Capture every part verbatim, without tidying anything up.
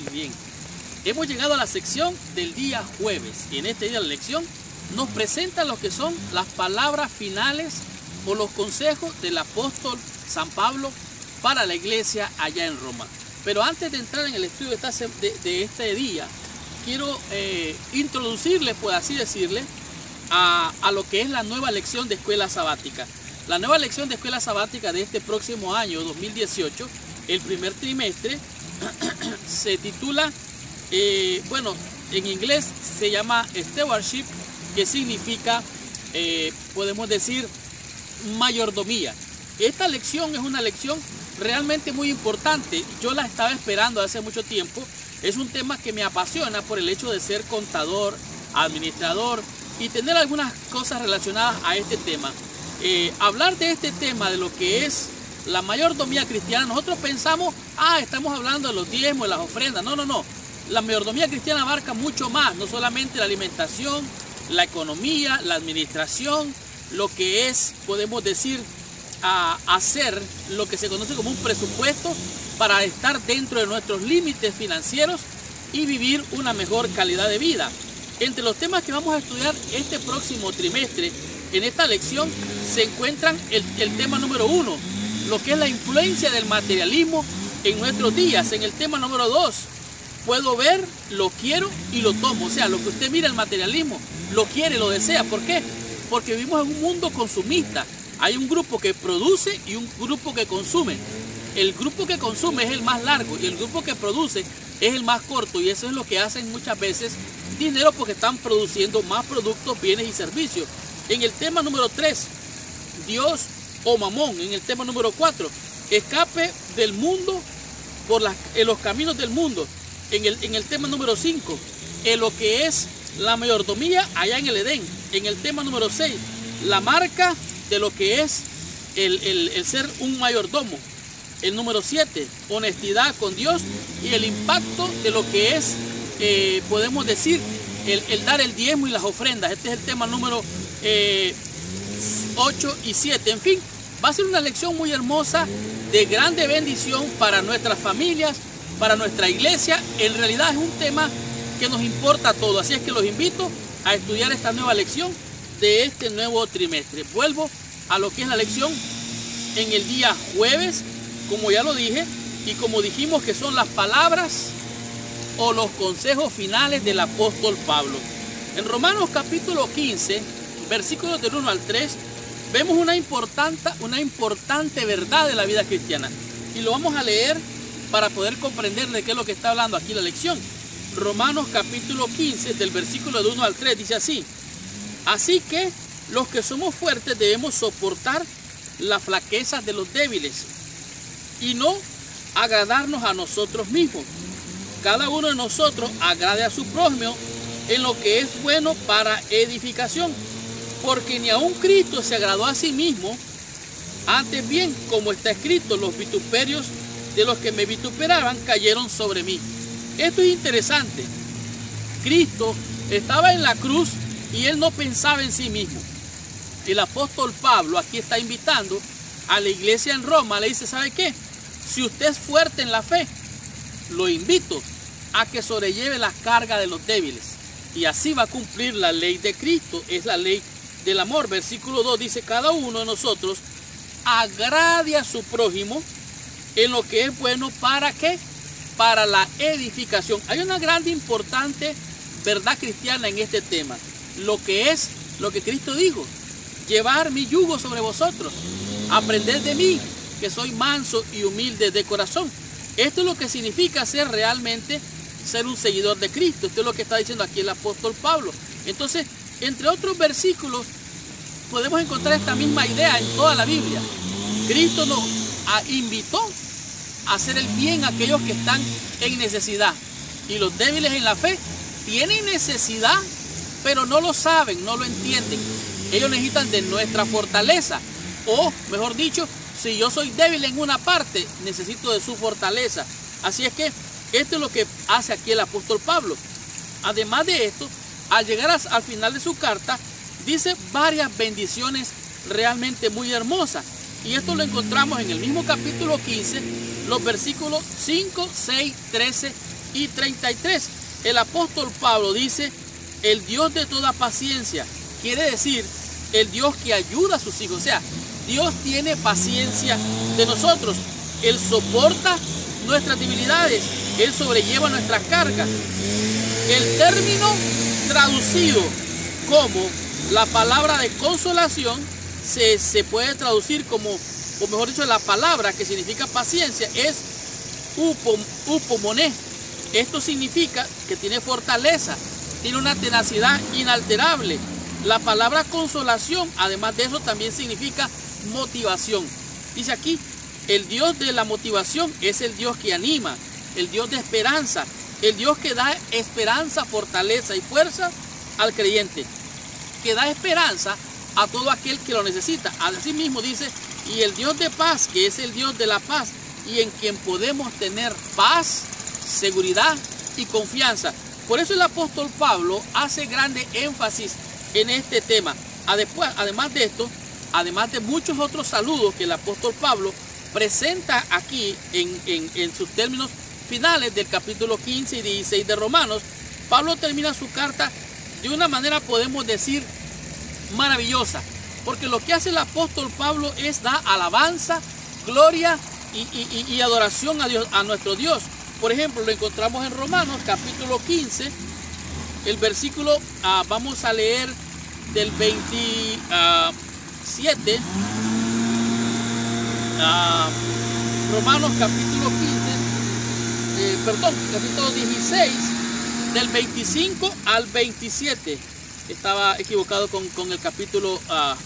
bien. Hemos llegado a la sección del día jueves y en este día de la lección nos presenta lo que son las palabras finales o los consejos del apóstol San Pablo para la iglesia allá en Roma. Pero antes de entrar en el estudio de, esta, de, de este día, quiero eh, introducirle, por así decirle, a, a lo que es la nueva lección de escuela sabática. La nueva lección de escuela sabática de este próximo año, dos mil dieciocho, el primer trimestre, se titula, eh, bueno, en inglés se llama Stewardship, que significa, eh, podemos decir, mayordomía. Esta lección es una lección realmente muy importante. Yo la estaba esperando hace mucho tiempo. Es un tema que me apasiona por el hecho de ser contador, administrador y tener algunas cosas relacionadas a este tema. Eh, hablar de este tema, de lo que es la mayordomía cristiana, nosotros pensamos, ah, estamos hablando de los diezmos, de las ofrendas. No, no, no. La mayordomía cristiana abarca mucho más, no solamente la alimentación, la economía, la administración, lo que es, podemos decir, a hacer lo que se conoce como un presupuesto para estar dentro de nuestros límites financieros y vivir una mejor calidad de vida. Entre los temas que vamos a estudiar este próximo trimestre en esta lección se encuentran el, el tema número uno, lo que es la influencia del materialismo en nuestros días. En el tema número dos, puedo ver, lo quiero y lo tomo. O sea, lo que usted mira, el materialismo, lo quiere, lo desea. ¿Por qué? Porque vivimos en un mundo consumista. Hay un grupo que produce y un grupo que consume. El grupo que consume es el más largo y el grupo que produce es el más corto, y eso es lo que hacen muchas veces dinero, porque están produciendo más productos, bienes y servicios. En el tema número tres, Dios o mamón. En el tema número cuatro, escape del mundo por las, en los caminos del mundo. En el, en el tema número cinco, en lo que es la mayordomía allá en el Edén. En el tema número seis, la marca de lo que es el, el, el ser un mayordomo. El número siete, honestidad con Dios y el impacto de lo que es, eh, podemos decir, el, el dar el diezmo y las ofrendas. Este es el tema número eh, ocho y siete. En fin, va a ser una lección muy hermosa, de grande bendición para nuestras familias, para nuestra iglesia. En realidad es un tema que nos importa a todos, así es que los invito a estudiar esta nueva lección de este nuevo trimestre. Vuelvo a lo que es la lección en el día jueves, como ya lo dije, y como dijimos que son las palabras o los consejos finales del apóstol Pablo. En Romanos capítulo quince, versículos del uno al tres, vemos una importante, una importante verdad de la vida cristiana. Y lo vamos a leer para poder comprender de qué es lo que está hablando aquí la lección. Romanos capítulo quince, del versículo del uno al tres, dice así: así que los que somos fuertes debemos soportar las flaquezas de los débiles y no agradarnos a nosotros mismos. Cada uno de nosotros agrade a su prójimo en lo que es bueno para edificación, porque ni aun Cristo se agradó a sí mismo. Antes bien, como está escrito, los vituperios de los que me vituperaban cayeron sobre mí. Esto es interesante. Cristo estaba en la cruz y él no pensaba en sí mismo. El apóstol Pablo aquí está invitando a la iglesia en Roma. Le dice, ¿sabe qué? Si usted es fuerte en la fe, lo invito a que sobrelleve las cargas de los débiles, y así va a cumplir la ley de Cristo. Es la ley del amor. Versículo dos dice: cada uno de nosotros agrade a su prójimo en lo que es bueno. ¿Para qué? Para la edificación. Hay una grande importante verdad cristiana en este tema, lo que es lo que Cristo dijo: llevar mi yugo sobre vosotros, aprended de mí, que soy manso y humilde de corazón. Esto es lo que significa ser realmente ser un seguidor de Cristo. Esto es lo que está diciendo aquí el apóstol Pablo. Entonces, entre otros versículos, podemos encontrar esta misma idea en toda la Biblia. Cristo nos invitó a hacer el bien a aquellos que están en necesidad. Y los débiles en la fe tienen necesidad, pero no lo saben, no lo entienden. Ellos necesitan de nuestra fortaleza. O, mejor dicho, si yo soy débil en una parte, necesito de su fortaleza. Así es que esto es lo que hace aquí el apóstol Pablo. Además de esto, al llegar al final de su carta, dice varias bendiciones realmente muy hermosas. Y esto lo encontramos en el mismo capítulo quince, los versículos cinco, seis, trece y treinta y tres. El apóstol Pablo dice, el Dios de toda paciencia, quiere decir el Dios que ayuda a sus hijos. O sea, Dios tiene paciencia de nosotros. Él soporta nuestras debilidades, Él sobrelleva nuestras cargas. El término traducido como la palabra de consolación se, se puede traducir como, o mejor dicho, la palabra que significa paciencia es upom, upomoné. Esto significa que tiene fortaleza, tiene una tenacidad inalterable. La palabra consolación, además de eso, también significa motivación. Dice aquí, el Dios de la motivación es el Dios que anima, el Dios de esperanza, el Dios que da esperanza, fortaleza y fuerza al creyente, que da esperanza a todo aquel que lo necesita. Asimismo dice, y el Dios de paz, que es el Dios de la paz, y en quien podemos tener paz, seguridad y confianza. Por eso el apóstol Pablo hace grande énfasis en este tema. Además de esto, además de muchos otros saludos que el apóstol Pablo presenta aquí en, en, en sus términos finales del capítulo quince y dieciséis de Romanos, Pablo termina su carta de una manera, podemos decir, maravillosa, porque lo que hace el apóstol Pablo es dar alabanza, gloria y, y, y adoración a Dios, a nuestro Dios. Por ejemplo, lo encontramos en Romanos capítulo quince, el versículo, uh, vamos a leer del veintisiete, uh, Romanos capítulo quince, eh, perdón, capítulo dieciséis, del veinticinco al veintisiete. Estaba equivocado con, con el capítulo uh,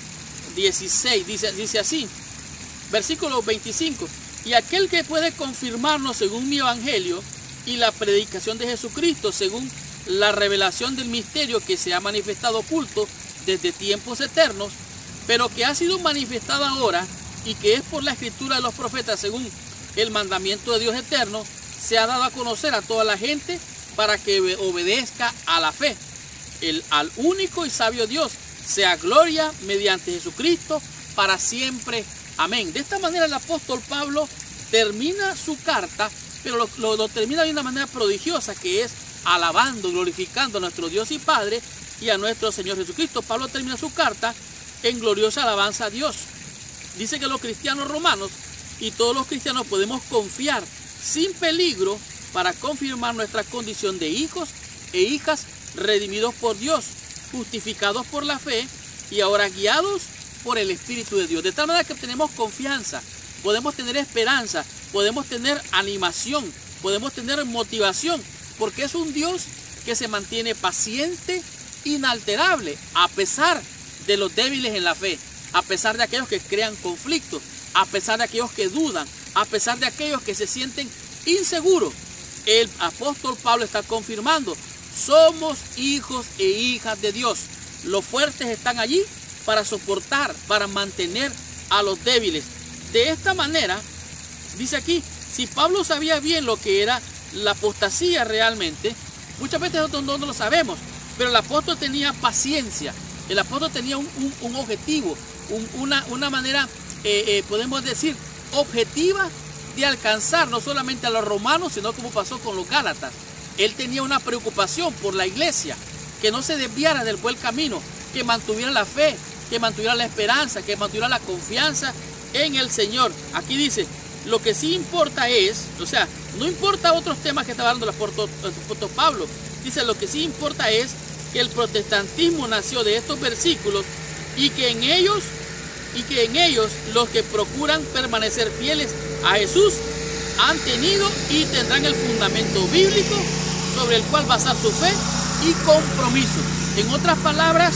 dieciséis, dice, dice así, versículo veinticinco. Y aquel que puede confirmarnos según mi evangelio y la predicación de Jesucristo, según la revelación del misterio que se ha manifestado oculto desde tiempos eternos, pero que ha sido manifestado ahora y que es por la escritura de los profetas, según el mandamiento de Dios eterno, se ha dado a conocer a toda la gente para que obedezca a la fe. El, al único y sabio Dios sea gloria mediante Jesucristo para siempre. Amén. De esta manera el apóstol Pablo termina su carta, pero lo, lo, lo termina de una manera prodigiosa, que es alabando, glorificando a nuestro Dios y Padre y a nuestro Señor Jesucristo. Pablo termina su carta en gloriosa alabanza a Dios. Dice que los cristianos romanos y todos los cristianos podemos confiar sin peligro para confirmar nuestra condición de hijos e hijas redimidos por Dios, justificados por la fe y ahora guiados por el Espíritu de Dios. De tal manera que tenemos confianza, podemos tener esperanza, podemos tener animación, podemos tener motivación, porque es un Dios que se mantiene paciente, inalterable, a pesar de los débiles en la fe, a pesar de aquellos que crean conflictos, a pesar de aquellos que dudan, a pesar de aquellos que se sienten inseguros. El apóstol Pablo está confirmando, somos hijos e hijas de Dios. Los fuertes están allí para soportar, para mantener a los débiles. De esta manera, dice aquí, si Pablo sabía bien lo que era la apostasía realmente, muchas veces nosotros no, no lo sabemos, pero el apóstol tenía paciencia, el apóstol tenía un, un, un objetivo, un, una, una manera, eh, eh, podemos decir, objetiva de alcanzar no solamente a los romanos, sino como pasó con los gálatas. Él tenía una preocupación por la iglesia, que no se desviara del buen camino, que mantuviera la fe, que mantuviera la esperanza, que mantuviera la confianza en el Señor. Aquí dice, lo que sí importa es, o sea, no importa otros temas que estaba hablando el apóstol, el apóstol Pablo, dice, lo que sí importa es que el protestantismo nació de estos versículos y que en ellos, y que en ellos los que procuran permanecer fieles a Jesús han tenido y tendrán el fundamento bíblico sobre el cual basar su fe y compromiso. En otras palabras,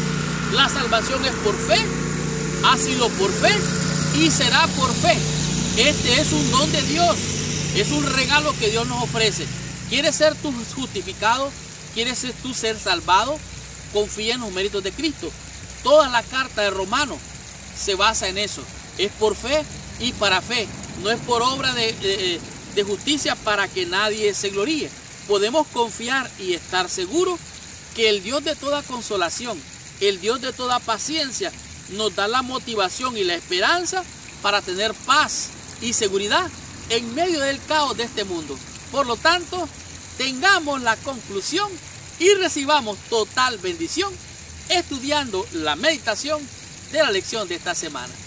la salvación es por fe, ha sido por fe y será por fe. Este es un don de Dios, es un regalo que Dios nos ofrece. ¿Quieres ser tú justificado? ¿Quieres ser tú ser salvado? Confía en los méritos de Cristo. Toda la carta de Romanos se basa en eso. Es por fe y para fe. No es por obra de, de, de justicia para que nadie se gloríe. Podemos confiar y estar seguros que el Dios de toda consolación, el Dios de toda paciencia, nos da la motivación y la esperanza para tener paz y seguridad en medio del caos de este mundo. Por lo tanto, tengamos la conclusión y recibamos total bendición estudiando la meditación de la lección de esta semana.